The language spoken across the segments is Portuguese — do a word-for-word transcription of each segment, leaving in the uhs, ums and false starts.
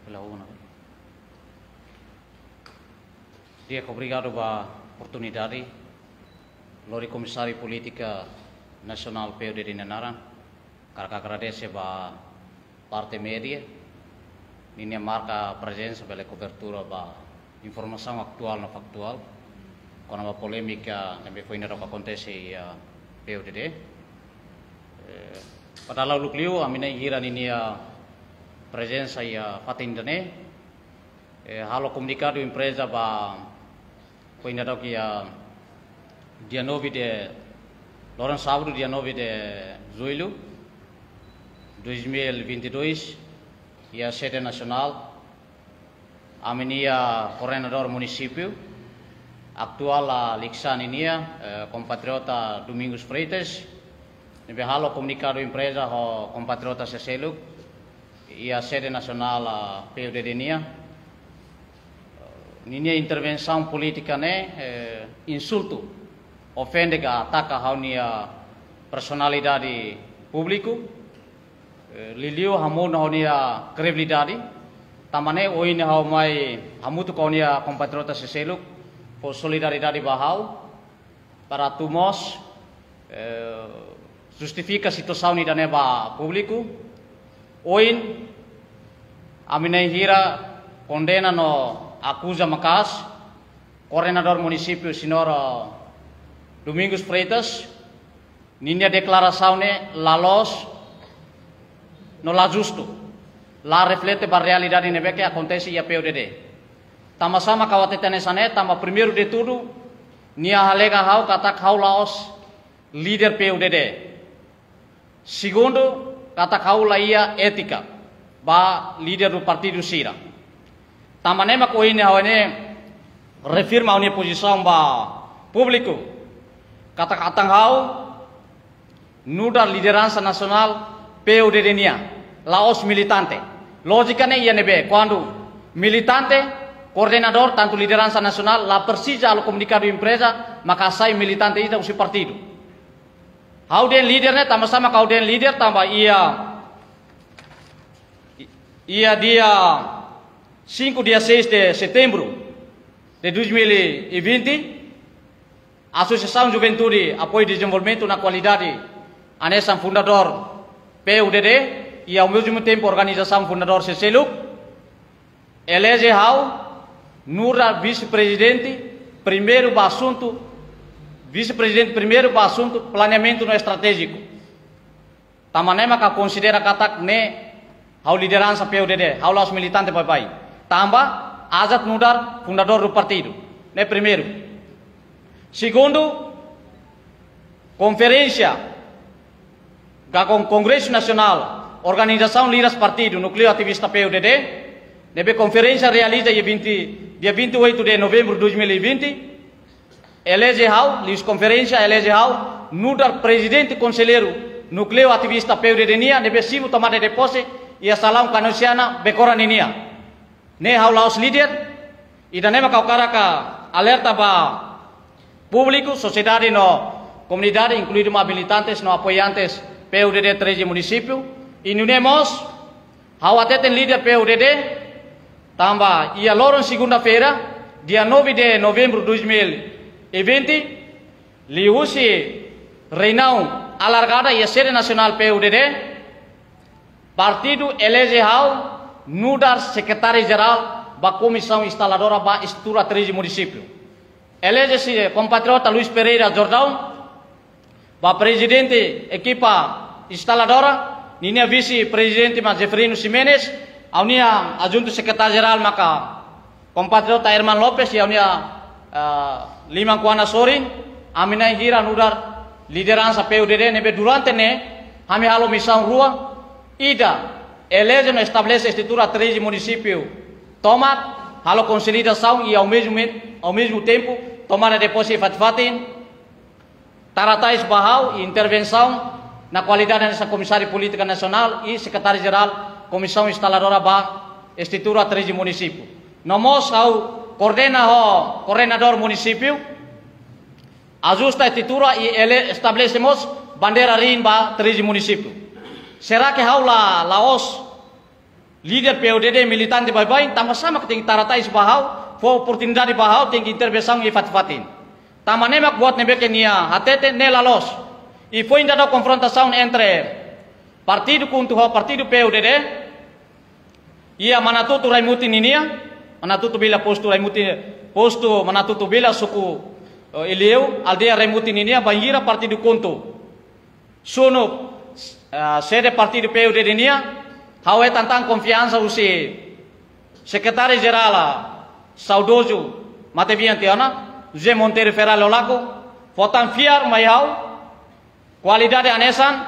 pela una. Dia obrigado pela oportunidade. Lori Comissário Política Nacional P U D de Nanaran, cara agradece a parte média, linha marca a presença pela cobertura da informação atual não factual, com a polêmica que foi que acontece em P U D D. Pada lalu kliu, a minha hira ini a presença e a fatindane, halo comunicado empresa ba foi ainda que a dia nove de Loren sábado dia nove de julho dois mil e vinte e dois e a sede nacional a minha coordenador município atual a Lixan ini a compatriota Domingos Freitas nebe halo comunicado empresa ho compatriota Seseluk e a sede nacional a P U D D nia ninia intervenção política né eh, insulto ofende que ataca a unia personalidade público eh, liliu hamun unia credibilidade tamane oine hau mai hamutu ka unia compatriota Seseluk por solidariedade bahau para tumos eh, justifica situação ni dane ba público oin aminai hira condena no acusa Macas, coordenador município senhor Domingos Freitas, ninha declaração ne lalos no la justo, la reflete a realidade nebe que acontece em P U D D. Tama sama kawateta nesane, tama primeiro de tudo, nia halega hau kata hau laos líder P U D D. Segundo, kata hau laia ética, ba líder do partido Sira. Tamanema ko ini hawane refirma unia posição ba público kata katang hau nuda liderança nacional P U D D nia laos militante logicamente ia nebe quando militante coordenador tanto liderança nacional la persija al comunicado empresa maka sai militante ita usi partido hau den leadernya tambah sama kau den leader tambah ia ia dia cinco dia seis de setembro de dois mil e vinte, a Associação Juventude Apoio e Desenvolvimento na Qualidade, anexam fundador P U D D e ao mesmo tempo organização fundador Seseluk, elege hau Nura vice-presidente primeiro para assunto vice-presidente primeiro para assunto planeamento no estratégico. Tamanema ka considera katak ne hau liderança P U D D, hau los militante pai-pai. Tambah Azat Nudar, fundador do partido. Né, primeiro. Segundo, conferência com Congresso Nacional, Organização Líderes Partido, Núcleo Ativista P U D D, nebe conferência realiza dia vinte e oito de novembro de dois mil e vinte, elege hau, lis conferência elege hau, Nudar presidente conselheiro, Núcleo Ativista P U D D nia, nebe simu tomada de posse e a salam kanusiana bekora nia. Ne hau laos líder e da nema kau ka alerta ba público, sociedade no comunidade, incluído militantes no apoiantes P U D D treze município e nunemos hau ateten líder P U D D tamba ia loron segunda-feira dia nove de novembro de dois mil e vinte liusi reunião alargada e a sede nacional P U D D partido elege hau Nudar secretário-geral da Comissão Instaladora da Estrutura treze município. Elege-se compatriota Luiz Pereira Jordão, da presidente equipa instaladora, ninha vice-presidente Zeferino Ximenes, a unia adjunto secretário-geral maka compatriota Herman Lopes e a unia uh, Liman Kuana Sorin, a minha hira Nudar liderança P U D D nebe durante ne, hami halo missão rua, ida elege no estabelece estrutura treze município toma halo consolidação e ao mesmo ao mesmo tempo tomada de posse fatfatin taratais bahau e intervenção na qualidade dessa comissária política nacional e secretário geral comissão instaladora ba estrutura treze município nomos ao coordena o coordenador município ajusta a estrutura e ele estabelecemos bandeira rim ba treze município. Será que hau la laos líder P U D D militante bye-bye, tama sama keting taratai sebahau, fo oportunidade bahau tinggi intervenção e fat-fatin. Tama nemak buat nebeke nia hatete ne lalos. E foi ainda da confrontação entre partido kuntu ho partido P U D D, ia manatutu raimuti ninia, manatutu bila posto raimuti posto manatutu bila suku uh, Ileu, aldea raimuti ninia bangira partido kuntu. Sono uh, sede partido P U D D nia, hawe tantang confiança usi secretário geral saudoso Matevian Tiana, José Monteiro Ferreira Lolaco, votan fiar mai hau, qualidade anesan,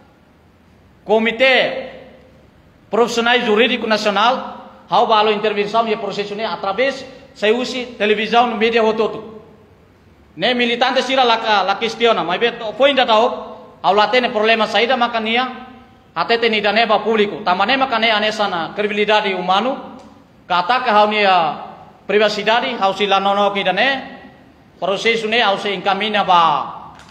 Comitê Profissional Jurídico Nacional, hau balo intervenção e processo ne através sai usi televisão no media hototo. Ne militante sira la la questiona, mas bet foi ainda tau, au latene problema saída makania, atete ni daneba público, tamane makane anesana credibilidade humano, kata ka hau nia privacidade, hau sila nono ki dane, processo ne hau se encaminha ba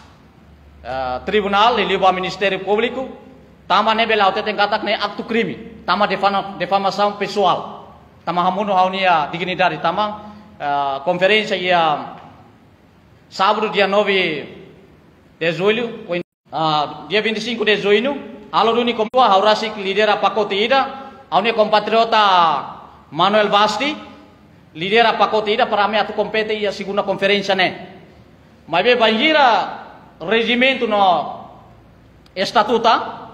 uh, tribunal, ili ba Ministério Público, tama ne bela otete katak ne aktu crime, tama defamação pessoal, tama hamuno hau nia dignidade, tama uh, conferência ia sábado dia nove de julho, uh, dia vinte e cinco de junho, aloruni komua haurasik lidera pacote ida, aune compatriota Manuel Basti, lidera pacote ida para me atu compete ia segunda conferência ne. Mas be bangira regimento no estatuta,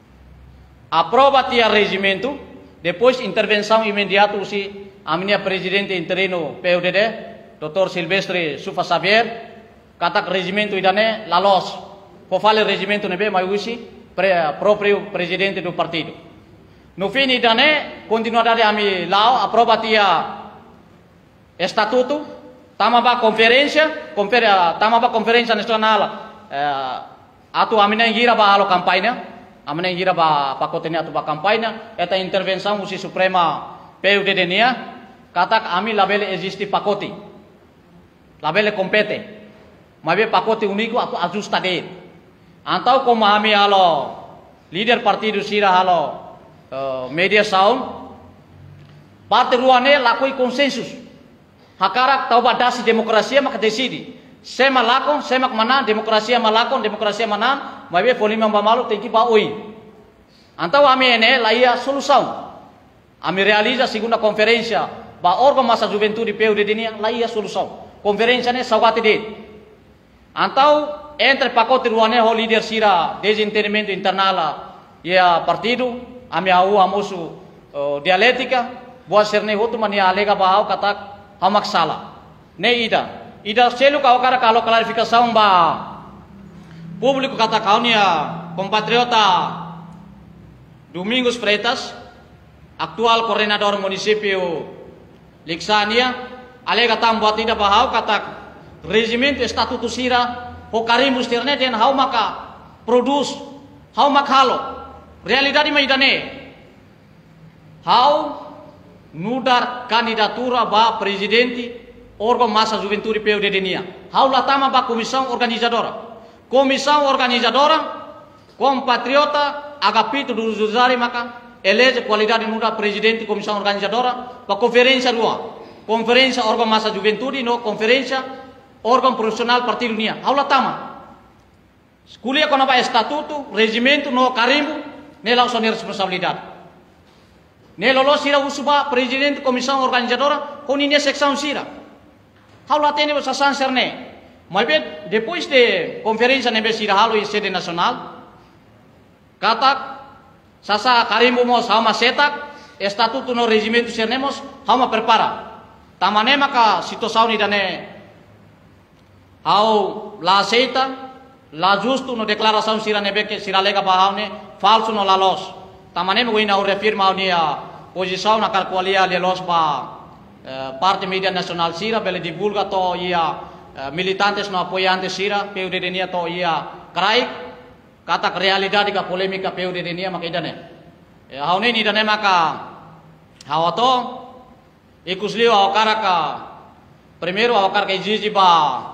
aprova tia regimento, depois intervenção imediata usi a minha presidente interino P U D D, doutor Silvestre Sufa Xavier, katak regimento idane lalos, po fale regimento nebe mai usi pre, próprio presidente do partido. No fim idane continuidade ami lao aprova tia estatuto, tamaba conferência, confer, tamaba conferência nacional eh, atu amina gira ba alo campanha, amina gira ba pakotenya atu ba campanha, eta intervenção usi suprema P U D D nia, katak ami labele existe pacote, labele compete, mabe pacote unico atu ajusta de, antau como ami alo líder partido sira alo uh, media sound, parte ruane lakoi konsensus, hakarak tau badasi demokrasia maka decidi, sema lakon, sema mana demokrasia malakon, demokrasia mana, mabe folima mamalu tengki pa oi, antau ami ene laia solução. Ami realiza segunda conferência ba órgão massa juventude P U D D nia laia solução. Conferência ne sawati de. Antau entre pacote ruane ho líder sira desentendimento internal ia partido, ami au amosu uh, dialética, boa serne hotu mania alega bahau katak hamak sala. Ne ida. Ida selu kau kara kalau klarifikasi ba público kata kau nia compatriota Domingos Freitas, aktual koordinador municipio Liksania, alega tambuat ida bahau katak regimento estatuto sira pokarimus terne den hau maka produce hau makhalo realidade maidane hau nudar candidatura ba presidente órgão massa juventude P U D D nia hau latama ba comissão organizadora comissão organizadora compatriota agapito do judiciário maka elege qualidade nuda presidente comissão organizadora ba conferência rua conferência órgão massa juventude no conferência órgão profissional partido nia hau latama kuliah kono ba estatuto regimento no carimbo nela usone responsabilidade nelo sira usuba presidente comissão organizadora koninia seção sira hau latene sa sanserne mas depois de conferência nebe sira halo e sede nacional katak sasa carimbo mo sama setak estatuto no regimento sernemos hama prepara tamane maka situação ni dane hau la aceita la justo no declaração sira nebe que sira lega bahaune falso no la los tamane mo ina refirma unia posição na calculia le los ba eh, parte media nacional sira bele divulga to ia eh, militantes no apoiantes sira P U D D nia to ia kraik kata realidade ka polemika P U D D nia maka idane e haune ni dane maka hawato ikusliu awakara ka primeiro awakara ka exige ba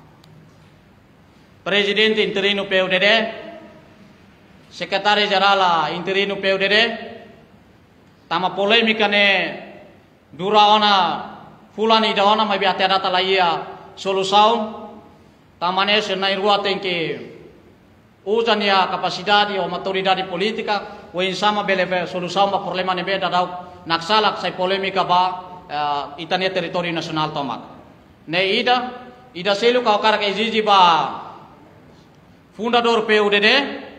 presidente interino P U D D, secretário geral interino P U D D, tama polemika ne duraona fulani daona mai bi atea data laia solusaun tamane senai rua tengke usania capacidade ou maturidade política o insama beleve solusaun ba problema ne beda dau naksalak sai polemika ba uh, itania território nacional tomak ne ida ida selu kau kara ke exige ba fundador P U D D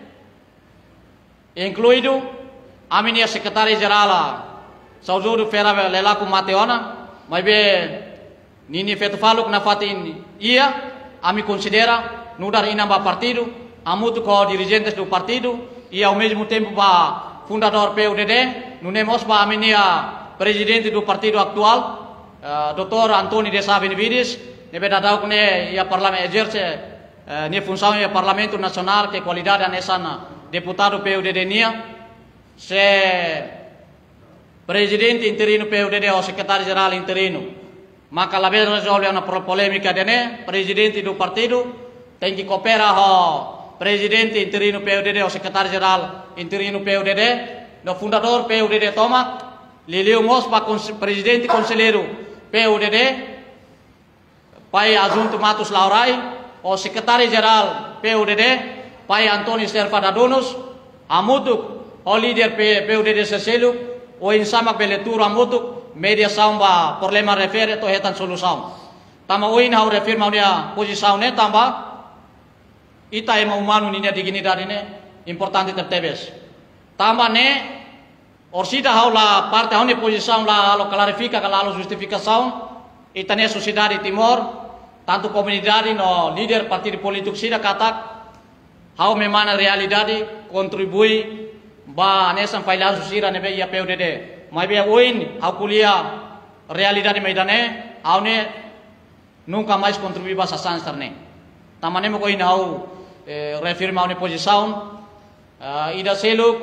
incluído a minha secretária-geral Saujodo Fera Lelaku Mateona, mas be nini feto falo que na fatin ia, a me considera no dar inamba partido, a muito com dirigentes do partido e ao mesmo tempo ba fundador P U D D, no nemos ba a minha presidente do partido actual, uh, doutor Antônio de Sá Benevides, ne be dadau que ia parlamento exerce uh, ne função ia parlamento nacional que qualidade anesana deputado P U D D nia se presidente interino P U D D ou secretário-geral interino, maka la vez resolve uma polêmica dene, presidente do partido tem que cooperar com presidente interino P U D D ou secretário-geral interino P U D D, no fundador P U D D toma, liliu mos pa presidente conselheiro P U D D, pai Azunto Matos Laurai, ou secretário-geral P U D D, pai Antônio Serva Dadonos, amutuk o líder P U D D Seselu, o insama beletura amutuk, mediação ba problema refere to hetan solução. Tama oin hau refirma unia posição ne tamba, ita ema humano ninia dignidade ne importante tertebes. Tamba ne orsida hau la parte hau ne posição la lo clarifica la lo justificação, ita ne sociedade Timor, tanto comunidade no líder partido político sida katak, hau memana realidade contribui ba nesan failar susira nebe ia P U D D mai be oin hau kuliah realidade meidane au ne nunca mais contribui ba sasan sarne tamane mo koin hau eh, refirma ne posição uh, ida seluk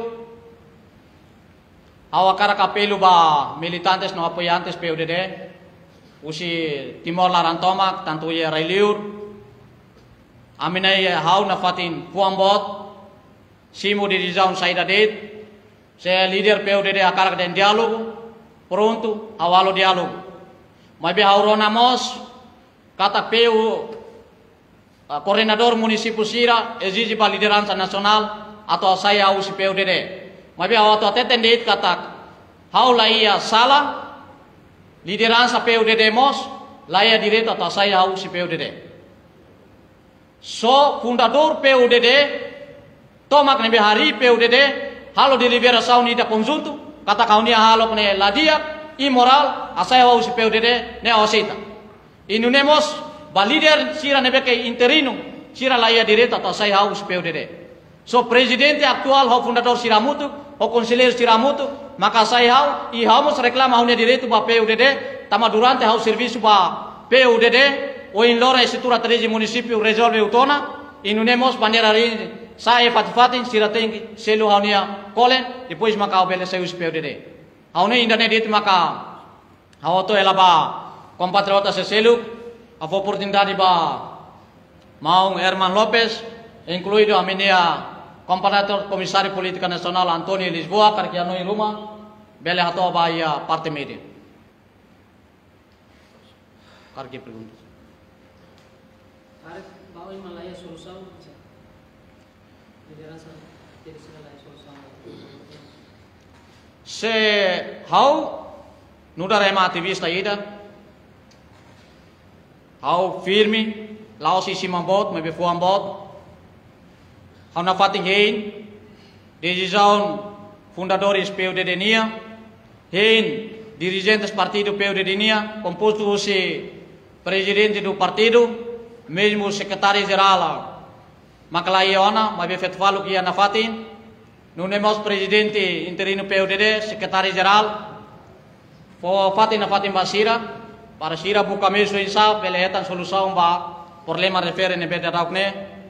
hau akara kapelu ba militantes no apoiantes P U D D usi Timor Larantomak tanto ia Railiur aminai hau na fatin puambot Simo di Rizal Saida Det, saya líder P U D D akar den diálogo, pronto, awalo diálogo. Mas be haurona mos, kata P U, uh, coordenador município Sira, exige para liderança nacional atau saya usi P U D D. Mas be awatu atetendet kata, haula ia salah, liderança P U D D mos, laia direito atau saya usi P U D D. So, fundador P U D D, tomak nebe hari P U D D halo di liberação ida conjunto kata kaunia halo kene ladia imoral asaya wau si P U D D ne osita inunemos ba líder sira nebe ke interino sira laia direto atau saya hau si P U D D so presidente aktual ho fundador Siramutu ho conselheiro Siramutu maka saya hau i hamos reclama haunia direto ba P U D D tama durante hau serviço ba P U D D o in lora estrutura treze município resolve utona inunemos bandeira ri saya fati-fati sira tengi selu haunia kolen depois maka obele seus P U D D haune indane dit maka hawoto elaba compatriota se selu a oportunidade ba Maung Herman Lopes incluído a minha compatriota comissário política nacional Antônio Lisboa karkiano em Roma bele hato ba ia parte media karki pergunta Arif bawa Malaya solução liderança jadi segala solução se hau nudara ema ativista ida hau firme lao si simambot me befu ambot hau na fating hein decisão fundadores P U D D nia hein dirigentes partido P U D D nia composto se presidente do partido mesmo secretário-geral Maclaiona, mas be feito falo que ia na fatin, não nemos presidente interino P U D D, secretário-geral, fo fatin na fatin basira, para sira buka meso insa, beletan solução ba problema refere ne beda daukne,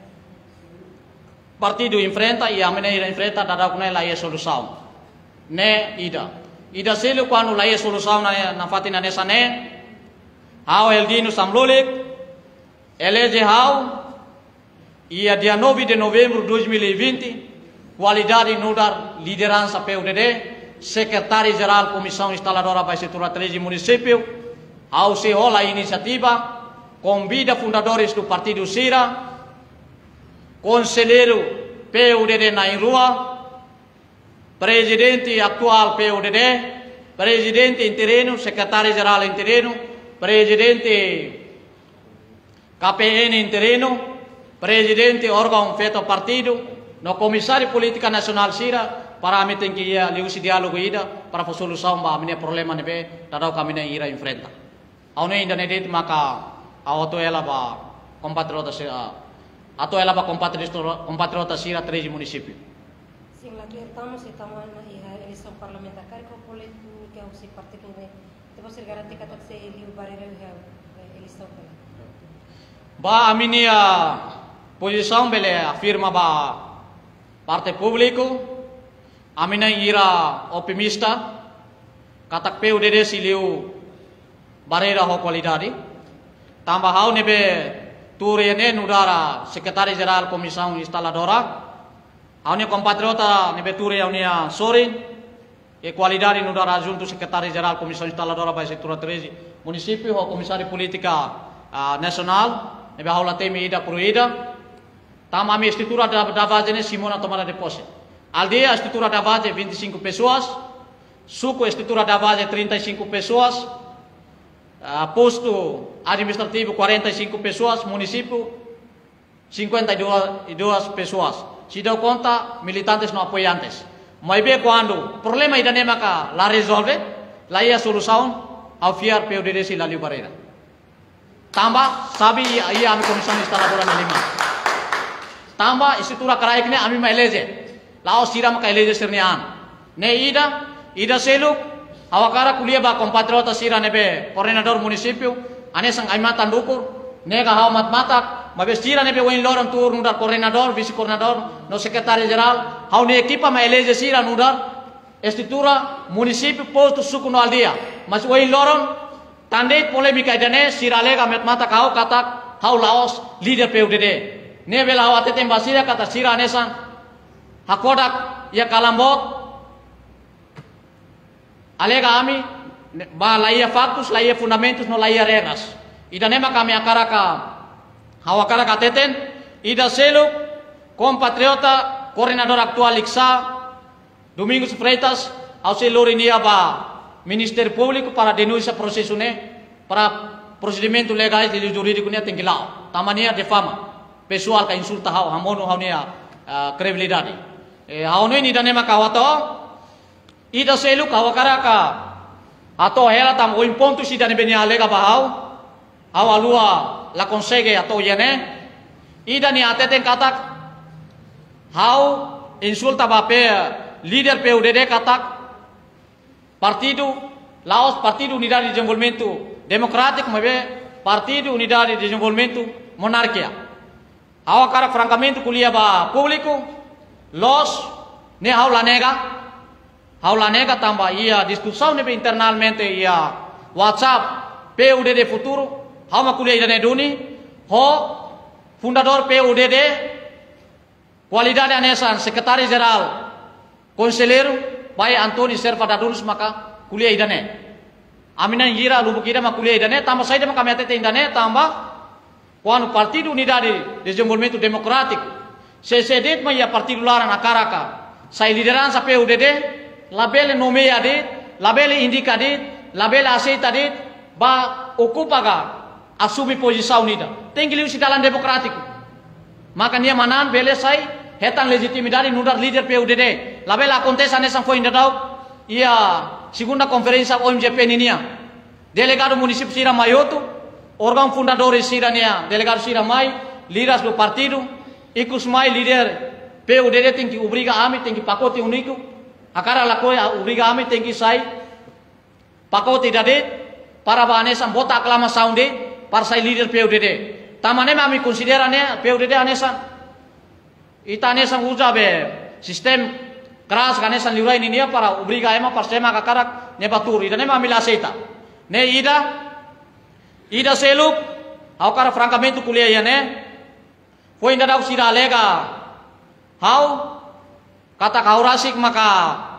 partido enfrenta e a maneira enfrenta da daukne la ia solução, ne ida, ida selu quando la ia solução na na fatin na nessa ne, hau Eldino Samlolik, elege hau ia dia nove de novembro de dois mil e vinte, qualidade no dar liderança P U D D, secretário-geral Comissão Instaladora da Estrutura treze município, ao se rola a iniciativa, convida fundadores do Partido Sira, conselheiro P U D D na rua, presidente atual P U D D, presidente interino, secretário-geral interino, presidente K P N interino, presidente órgão feito partido, no comissário política nacional Sira, para kami tinggi ya liu si diálogo ida para solução ba amine problema nebe tadau kami na ira enfrenta. Au ne inda nedit maka auto ela ba compatriota Sira, atau ela ba compatriota compatriota Sira treze município. Sim, lá que estamos estamos na eleição parlamentar, cargo político que é o se partido ne. Depois se garante que se liu barreira a eleição pela. Ba amini a posição bele afirma ba parte público. Amina ira optimista, katak P U D D siliu barreira ho qualidade. Tambah hau nebe turiane nudara Secretário Geral Comissão Instaladora. Hau ne compatriota nebe turi hau nia sorin e qualidade nudara junto Secretário Geral Comissão Instaladora ba Estrutura treze município ho Comissário Política uh, Nacional nebe hau latemi ida pruida. Tam ami estrutura da davazene Simona tomada depósito. Aldeia, a estrutura da base vinte e cinco pessoas, suco, a estrutura da base trinta e cinco pessoas, uh, posto administrativo quarenta e cinco pessoas, município cinquenta e duas pessoas. Se deu conta, militantes não apoiantes. Mas bem quando o problema ainda nem maka lá resolve, lá ia a solução ao fiar P U D D si Laliu Barreira. Tambah, sabe ia a comissão instaladora na lima. Tambah, estrutura karaiknya ami ma elege. Lao sira maka eleje sirnian. Ne ida, ida seluk, awakara kuliah ba compatriota sira nebe coordenador município, ane sang aimatan dukur, ne ka hau mat matak, mabe sira nebe wain loram tur nudar coordenador, vice coordenador, no secretário geral, hau ne equipa ma eleje sira nudar, estrutura município posto suku no aldia, mas wain loram, tandeit polemika idane sira lega met matak hau katak, hau laos leader P U D D. Ne bela hau atetem basira kata sira anesan, hakodak ya kalambok alega ami ba laia factus laia fundamentos no laia regras ida nema kami akaraka hawakara kateten ida selu compatriota coordenador actual Iksa Domingos Freitas ao selur inia ba Ministério Público para denúncia processo ne para procedimento legais e jurídico ne tinggilau tamania defama pessoal ka insulta hau hamono hau nia uh, credibilidade. Eh, hau ni ida nema kawato ida selu kawakara ka ato hela tam oin ponto si dane benia lega bahau hau alua la consegue ato yene ida ni ateten katak hau insulta ba pe líder P U D D katak partido Laos Partido Unidade de Desenvolvimento Democrático mabe Partido Unidade de Desenvolvimento Monarquia hau akara francamente kuliah ba público los ne hau la nega hau la nega tambah ia discussão nebe internalmente ia WhatsApp P U D D futuro hau ma kuliah ida ne duni ho fundador P U D D qualidade anesan secretário geral conselheiro bai Antoni Serva Dadulus maka kuliah ida ne aminan ira lubuk ida ma kuliah ida ne tambah saida maka metete ida ne tambah quando Partido Unidade de Desenvolvimento Democrático se sedet ma ia partido laran akaraka sai liderança P U D D labele nomeia dit labele indica dit labele aceita dit ba ocupa ga assume posição unida tem que liu si dalam democrático maka nia manan bele sai hetan legitimidade nudar líder P U D D labele acontece nessa foi ainda dau ia segunda conferência O M G P ninia delegado município Sira Maioto órgão fundador Sira nia delegado Sira Mai líderes do partido Ikus mai líder P U D D tem que obriga ami tem que pacote único akara lakoi obriga ami tem que sai pacote dade para banesan bota aclamação de para sai líder P U D D tamane ami considera ne P U D D anesan ita anesan uja be sistem keras kanesan liurai ini para obriga ema para sema kakarak ne batur ida ne ami aceita ne ida ida seluk akara francamente kuliah ya ne foi ainda dau sira alega hau kata kau rasik maka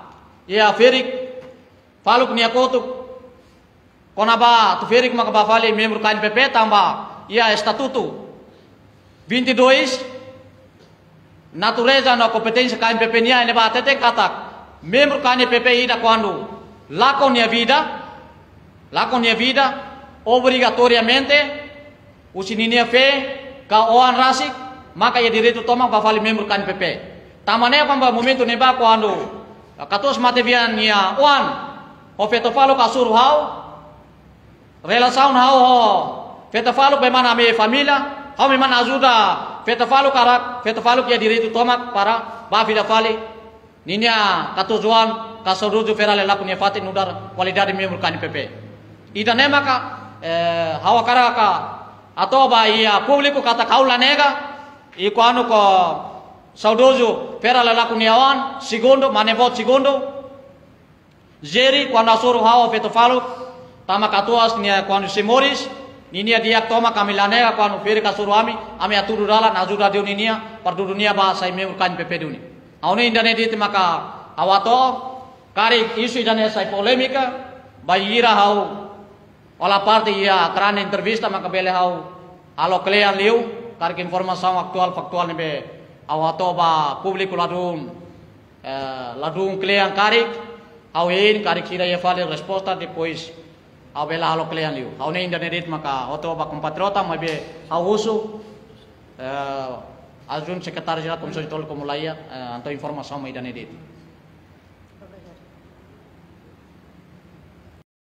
ia ferik faluk nia kotuk konaba tu ferik maka bafali membro K N P P tamba ia estatuto vinte e dois natureza na competência K N P P nia ele ba tete katak membro K N P P ida quando lá com minha vida lá com minha vida obrigatoriamente o sininia fe ka oan rasik maka ia direito toma bafali membro K N P P tamane pamba momento neba quando katos matevian nia oan o feto falo ka surhau relação hau ho feto falo be mana me família hau me mana ajuda feto falo karak feto falo que ia direito toma para ba vida fali ninia katos joan kasoruju ferale la punya fatin nudar qualidade membro K N P P ida ne maka eh, hawa karaka atau ba ia público kata kaula nega i quando ko saudojo ferale la kuniawan segundo manevot segundo Jerry quando asuru hawa feto falo tama katuas nia quando semoris ninia dia toma kamilanega quando feri kasuru ami ami aturu dala najuda dio ninia pardu dunia bahasa membro K N P P duni aune indane dit maka awato kari isu idane sai polemika bayira hau ola parte ia karena entrevista maka bele hau alo klean liu kari informação aktual faktual nebe awato ba publiku ladun eh, ladun klean kari hau in kari kira ia fale resposta depois hau bela alo klean liu hau ne indane dit maka oto ba compatriota mabe hau usu eh, ajun secretário geral Comissão de Tolo Comulaia eh, anto informação mai idane dit